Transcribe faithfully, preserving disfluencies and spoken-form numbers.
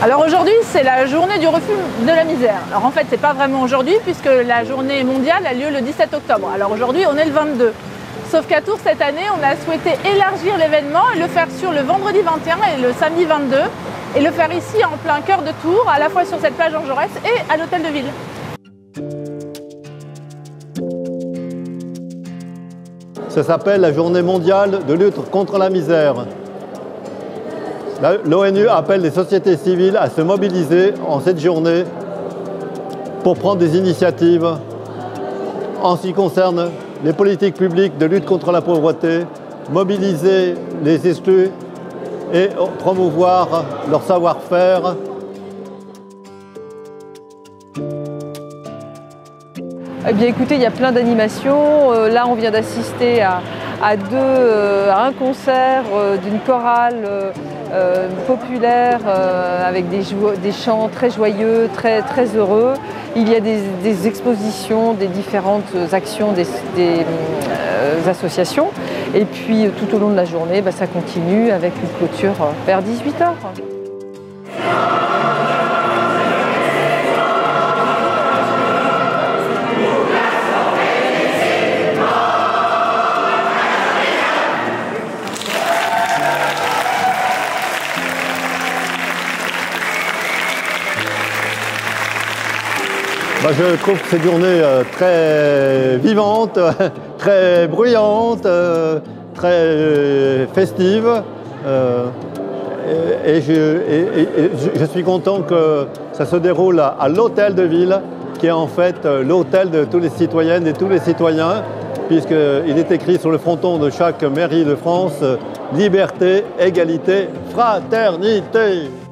Alors aujourd'hui, c'est la journée du refus de la misère. Alors en fait, c'est pas vraiment aujourd'hui puisque la journée mondiale a lieu le dix-sept octobre. Alors aujourd'hui, on est le vingt-deux. Sauf qu'à Tours, cette année, on a souhaité élargir l'événement et le faire sur le vendredi vingt et un et le samedi vingt-deux. Et le faire ici, en plein cœur de Tours, à la fois sur cette plage Jean Jaurès et à l'hôtel de ville. Ça s'appelle la journée mondiale de lutte contre la misère. L'ONU appelle les sociétés civiles à se mobiliser en cette journée pour prendre des initiatives en ce qui concerne les politiques publiques de lutte contre la pauvreté, mobiliser les exclus et promouvoir leur savoir-faire. Eh bien écoutez, il y a plein d'animations. Euh, là, on vient d'assister à, à, deux, euh, à un concert euh, d'une chorale euh, euh, populaire euh, avec des, des chants très joyeux, très, très heureux. Il y a des, des expositions, des différentes actions des, des euh, associations. Et puis tout au long de la journée, bah, ça continue avec une clôture vers dix-huit heures. Bah, je trouve que c'est une journée euh, très vivante, très bruyante, euh, très euh, festive. Euh, et, et, je, et, et je suis content que ça se déroule à, à l'hôtel de ville, qui est en fait l'hôtel de tous les citoyennes et tous les citoyens, puisqu'il est écrit sur le fronton de chaque mairie de France, liberté, égalité, fraternité.